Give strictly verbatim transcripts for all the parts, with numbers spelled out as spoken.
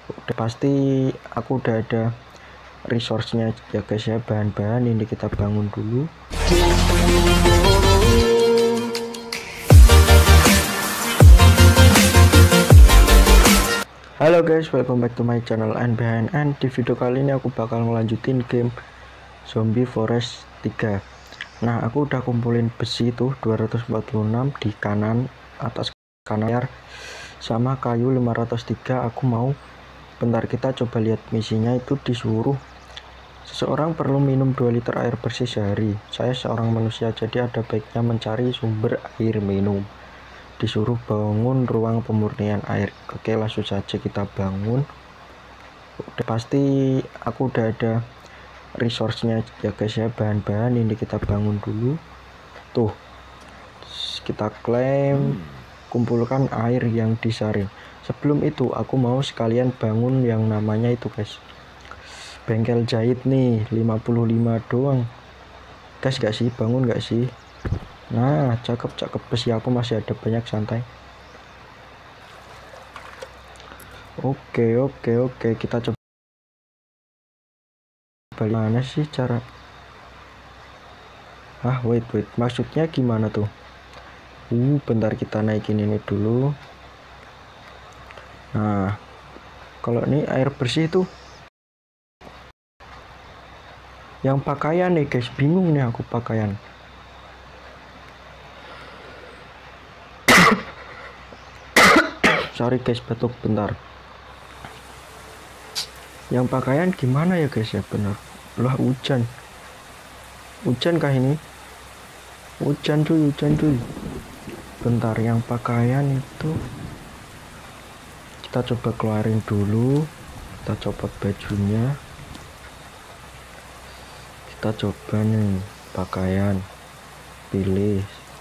Udah pasti aku udah ada resource-nya ya guys ya, bahan-bahan ini kita bangun dulu. Halo guys, welcome back to my channel N B N N. Di video kali ini aku bakal ngelanjutin game Zombie Forest tiga. Nah, aku udah kumpulin besi tuh dua ratus empat puluh enam di kanan atas kanan layar, sama kayu lima ratus tiga. Aku mau bentar kita coba lihat misinya. Itu disuruh seseorang perlu minum dua liter air bersih sehari. Saya seorang manusia, jadi ada baiknya mencari sumber air minum. Disuruh bangun ruang pemurnian air. Oke, langsung saja kita bangun. Udah pasti aku udah ada resource-nya ya guys ya, bahan-bahan ini kita bangun dulu. Tuh, kita klaim, kumpulkan air yang disaring. Sebelum itu aku mau sekalian bangun yang namanya itu guys, bengkel jahit nih, lima puluh lima doang guys. Gak sih, bangun gak sih? Nah, cakep cakep, besi aku masih ada banyak, santai. Oke oke oke, kita coba balik. Mana sih cara? Ah, wait wait, maksudnya gimana tuh? Uh, bentar kita naikin ini dulu. Nah, kalau ini air bersih tuh yang pakaian nih guys, bingung nih aku pakaian. Sorry guys, batuk bentar. Yang pakaian gimana ya guys ya, bener. Lah, hujan. Hujan kah ini? Hujan cuy, hujan cuy. Bentar, yang pakaian itu kita coba keluarin dulu. Kita copot bajunya. Kita coba nih pakaian. Pilih.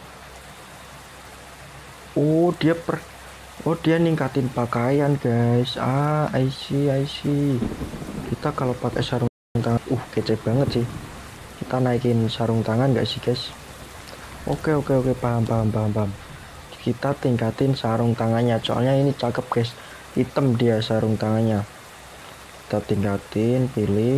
Oh, dia per Oh, dia ningkatin pakaian guys. Ah, I see, I see. Kita kalau pakai sarung tangan, uh, kece banget sih. Kita naikin sarung tangan gak sih guys? Oke, oke, oke, paham, paham, paham, paham. Kita tingkatin sarung tangannya, soalnya ini cakep guys. Hitam dia sarung tangannya. Kita tingkatin, pilih.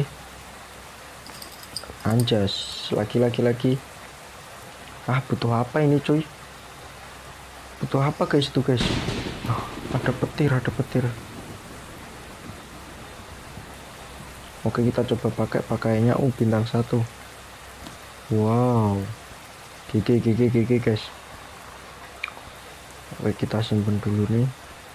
Anjas, lagi-lagi lagi. Ah, butuh apa ini cuy? Butuh apa guys itu guys? Oh, ada petir, ada petir. Oke, kita coba pakai pakaiannya. Uh, bintang satu. Wow, gigi gigi gigi guys. Oke, kita simpen dulu nih.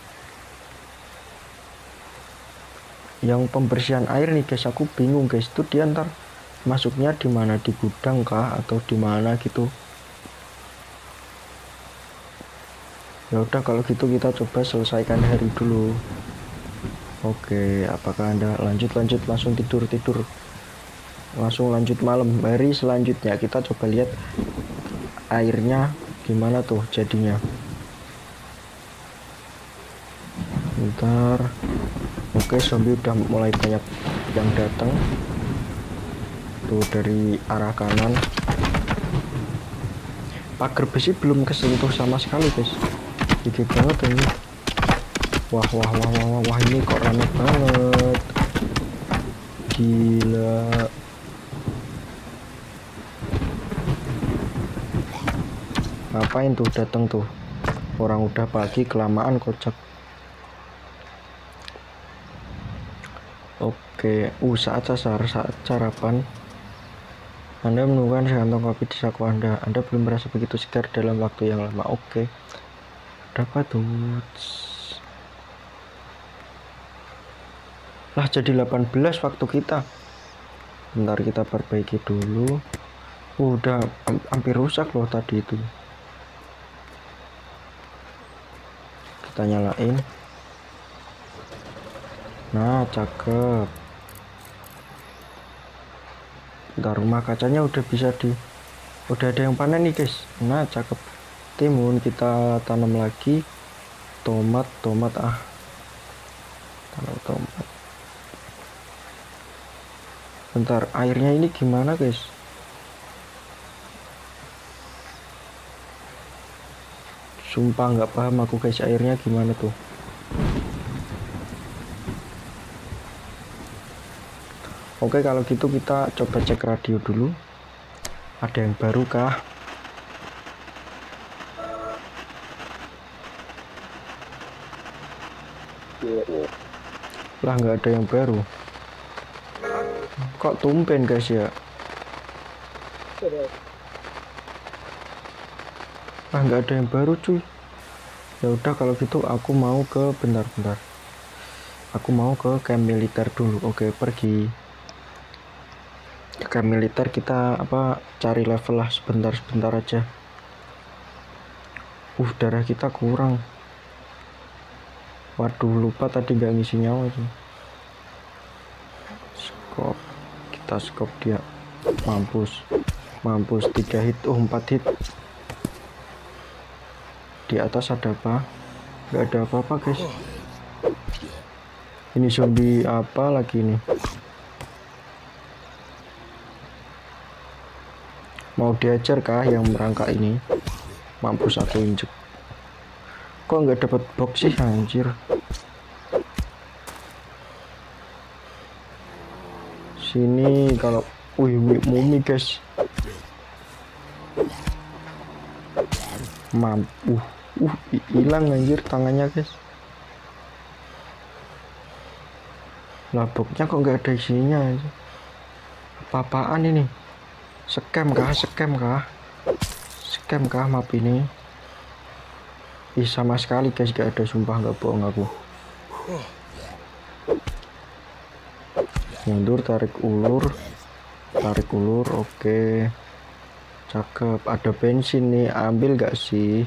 Yang pembersihan air nih guys, aku bingung guys. Itu dia ntar masuknya di mana, di gudang kah atau di mana gitu? Ya udah, kalau gitu kita coba selesaikan hari dulu. Oke, apakah Anda lanjut lanjut langsung tidur tidur langsung lanjut malam. Hari selanjutnya kita coba lihat airnya gimana tuh jadinya. Bentar. Oke, zombie udah mulai banyak yang datang tuh dari arah kanan. Pagar besi belum kesentuh sama sekali guys. Gede banget ini. Wah wah wah wah wah, wah ini kok rame banget. Gila. Ngapain tuh datang tuh? Orang udah pagi, kelamaan kocak. Oke, uh saat sasar, saat sarapan. Anda menunggukan sekantong kopi di saku Anda. Anda belum merasa begitu segar dalam waktu yang lama. Oke. Dapat tuh. Lah, jadi delapan belas waktu kita. Bentar, kita perbaiki dulu. Uh, udah hampir rusak loh tadi itu. Kita nyalain. Nah, cakep. Bentar, rumah kacanya udah bisa di udah ada yang panen nih guys. Nah, cakep. Timun kita tanam lagi. Tomat, tomat ah. Tanam tomat. Bentar, airnya ini gimana guys? Sumpah nggak paham aku guys, airnya gimana tuh? Oke, kalau gitu kita coba cek radio dulu. Ada yang baru kah? Lah, nggak ada yang baru. Kok tumben guys ya? Ah, nggak ada yang baru cuy. Ya udah kalau gitu aku mau ke bentar-bentar. Aku mau ke camp militer dulu. Oke, pergi. Ke camp militer kita apa cari level lah sebentar-sebentar aja. Uh, darah kita kurang. Waduh, lupa tadi nggak ngisi nyawa tuh. Skop. Kita skop dia. Mampus. Mampus tiga hit, oh empat hit. Di atas ada apa? Nggak ada apa-apa guys. Ini zombie apa lagi nih? Mau diajar kah yang merangkak ini? Mampus aku injek. Kok nggak dapat box sih anjir? Sini kalau, wih, mumi guys. Mampu. Uh, hilang anjir tangannya guys. Lah boxnya kok nggak ada isinya aja. Apa-apaan ini? Scam kah? Scam kah? Scam kah map ini? Ih, sama sekali guys gak ada, sumpah nggak bohong aku. Mundur, tarik ulur, tarik ulur, oke. Cakep, ada bensin nih, ambil gak sih?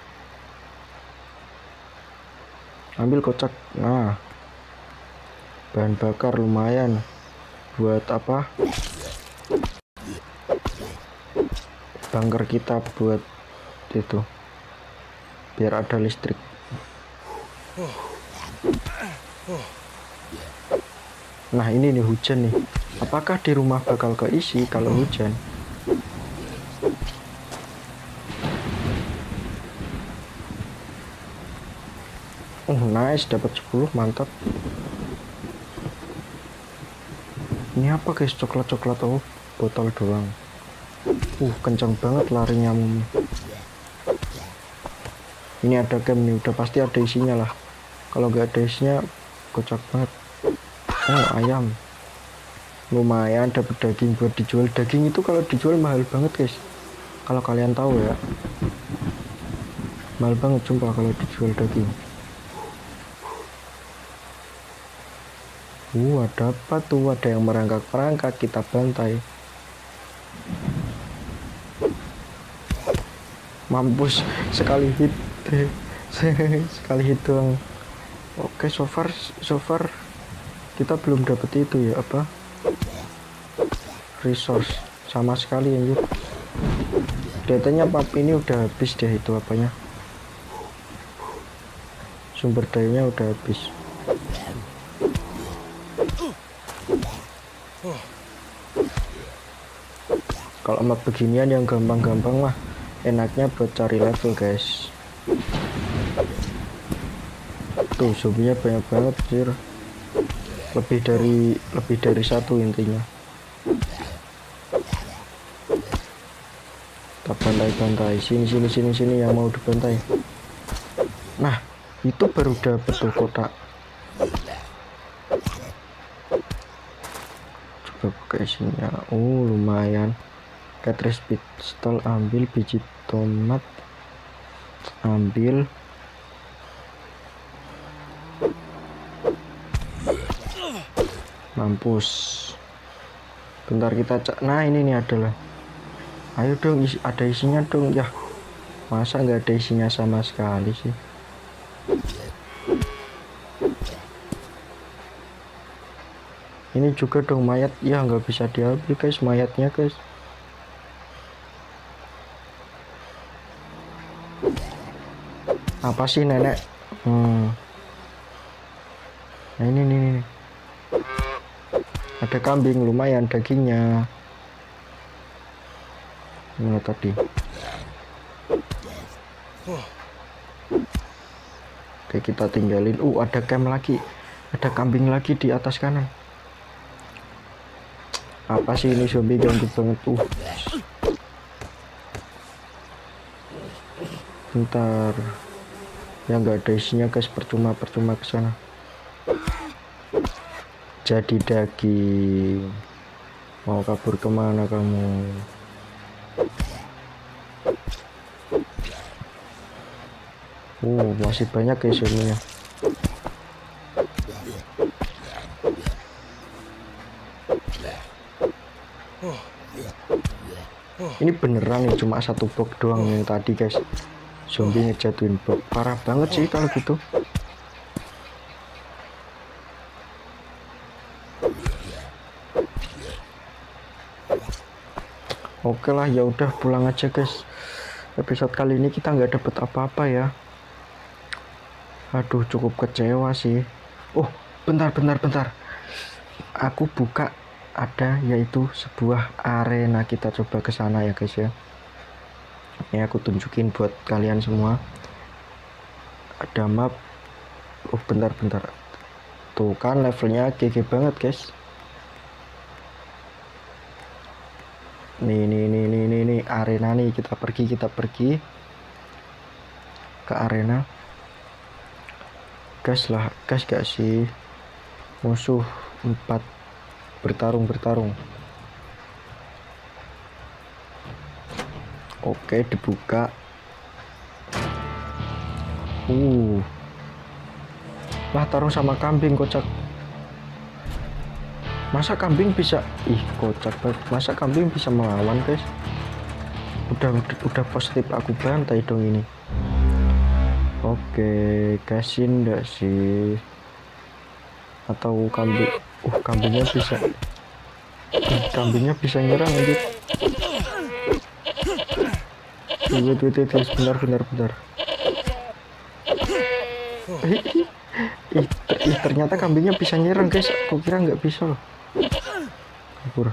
Ambil kocak. Nah, bahan bakar lumayan. Buat apa? Bunker kita buat itu. Biar ada listrik. Nah, ini nih hujan nih. Apakah di rumah bakal keisi kalau hujan? Oh nice, dapat sepuluh, mantap. Ini apa guys? Coklat-coklat, oh botol doang. Uh kencang banget larinya Mumi. Ini ada game nih, udah pasti ada isinya lah. Kalau nggak ada isinya kocak banget. Oh ayam, lumayan dapat daging buat dijual. Daging itu kalau dijual mahal banget guys, kalau kalian tahu ya. Mahal banget sumpah kalau dijual daging. Uh, ada apa tuh? Ada yang merangkak-merangkak, kita bantai. Mampus, sekali hit. Sekali hit doang. Oke, so far, so far kita belum dapet itu ya, apa? Resource. Sama sekali anjir. Datanya pap ini udah habis deh itu apanya. Sumber dayanya udah habis. Kalau map beginian yang gampang-gampang mah enaknya buat cari level guys. Tuh zombinya banyak banget sih. Lebih dari lebih dari satu intinya. Kita bantai-bantai. Sini sini sini sini yang mau dibantai. Nah, itu baru dapet tuh kotak. Coba buka isinya. Oh lumayan. Cartridge pistol, ambil biji tomat, ambil. Mampus. Bentar kita cek. Nah ini nih adalah. Ayo dong, isi, ada isinya dong ya. Masa nggak ada isinya sama sekali sih? Ini juga dong mayat. Ya nggak bisa diambil guys mayatnya guys. Apa sih nenek? Hmm. Nah ini nih, nih. Ada kambing, lumayan dagingnya. Ini tadi. Oke kita tinggalin. Uh ada camp lagi. Ada kambing lagi di atas kanan. Apa sih ini zombie ganggu banget tuh. Bentar. Ya nggak ada isinya guys, percuma percuma ke sana. Jadi daging. Mau kabur kemana kamu? Oh, masih banyak guys zombinya. Ini beneran nih cuma satu box doang yang tadi guys. Zombie ngejatuhin box. Parah banget sih kalau gitu. Oke lah, ya udah pulang aja guys. Episode kali ini kita nggak dapet apa-apa ya. Aduh, cukup kecewa sih. Oh, bentar bentar bentar. Aku buka ada yaitu sebuah arena. Kita coba ke sana ya guys ya. Ini aku tunjukin buat kalian semua. Ada map. Oh, bentar bentar. Tuh kan levelnya G G banget guys. Nih nih nih nih nih nih arena nih, kita pergi kita pergi ke arena. Gas lah, gas gak sih? Musuh empat bertarung bertarung. Oke, dibuka. Uh. Lah tarung sama kambing, kocak. Masa kambing bisa, ih kocak banget. Masa kambing bisa melawan guys? Udah udah, udah positif aku bantai dong ini. Oke, kasih enggak sih? Atau kambing? Uh, kambingnya bisa. Uh, kambingnya bisa nyerang aja. Wait, wait, wait, wait, bentar, bentar, bentar. Ih, ih, ih, ternyata kambingnya bisa nyerang guys. Aku kira nggak bisa loh. Kabur.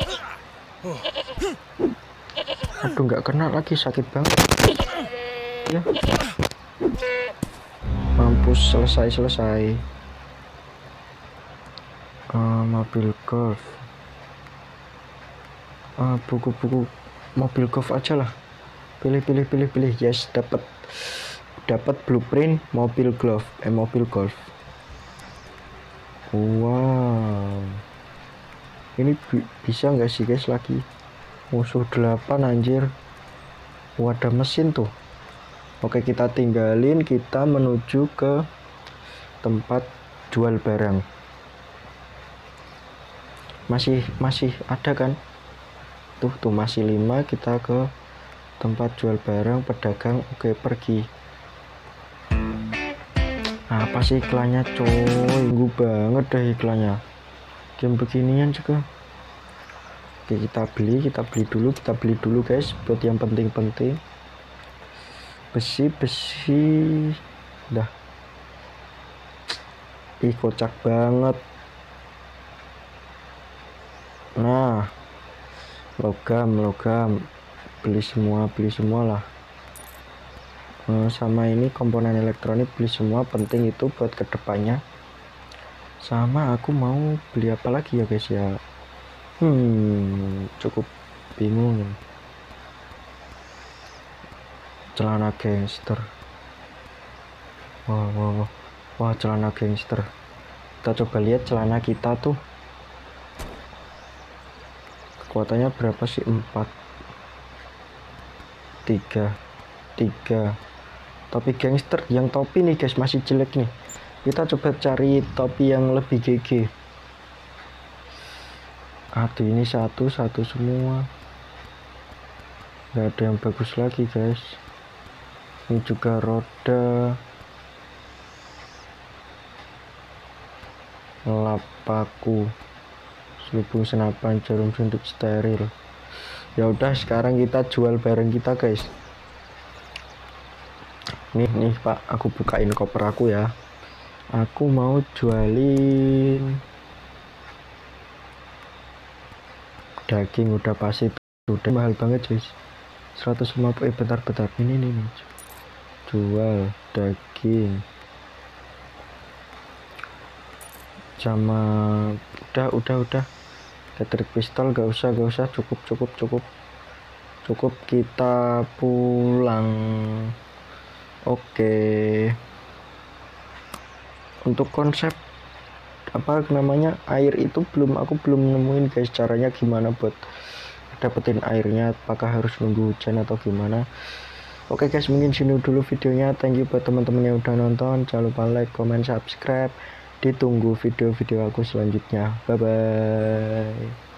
Aduh, nggak kena lagi, sakit banget. Ya. Mampus, selesai selesai. Uh, mobil golf. Uh, buku-buku mobil golf aja lah. Pilih pilih pilih pilih. Yes, dapat dapat blueprint mobil golf. Eh mobil golf. Wow. Ini bi bisa nggak sih guys lagi? Musuh delapan anjir. Wadah mesin tuh. Oke, kita tinggalin, kita menuju ke tempat jual barang. Masih masih ada kan? Tuh tuh masih lima, kita ke tempat jual barang pedagang. Oke, pergi. Apa sih iklannya coy? Gue banget deh iklannya. Game beginian juga. Oke, kita beli, kita beli dulu, kita beli dulu guys, buat yang penting-penting. Besi, besi. Dah. Ih, kocak banget. Nah, logam, logam. Beli semua, beli semua lah. Nah, sama ini komponen elektronik beli semua, penting itu buat kedepannya. Sama aku mau beli apa lagi ya guys ya. Hmm, cukup bingung. Celana gangster. Wah, wah, wah, wah, celana gangster. Kita coba lihat celana kita tuh. Kekuatannya berapa sih? Empat, tiga, tiga. Topi gangster yang topi nih guys masih jelek nih. Kita coba cari topi yang lebih G G. Aduh, ini satu satu semua. Gak ada yang bagus lagi guys. Ini juga roda. Lapaku. Selubung senapan, jarum suntik steril. Ya udah, sekarang kita jual barang kita guys. Nih nih Pak, aku bukain koper aku ya. Aku mau jualin daging, udah pasti udah mahal banget guys. seratus lima puluh. Eh bentar-bentar, ini nih, nih jual daging sama udah udah udah Catering pistol gak usah, gak usah, cukup, cukup, cukup, cukup, kita pulang. Oke. Untuk konsep apa namanya air itu belum aku belum nemuin guys, caranya gimana buat dapetin airnya, apakah harus nunggu hujan atau gimana. Oke guys, mungkin sini dulu videonya. Thank you buat teman-teman yang udah nonton, jangan lupa like, comment, subscribe. Ditunggu video-video aku selanjutnya. Bye bye.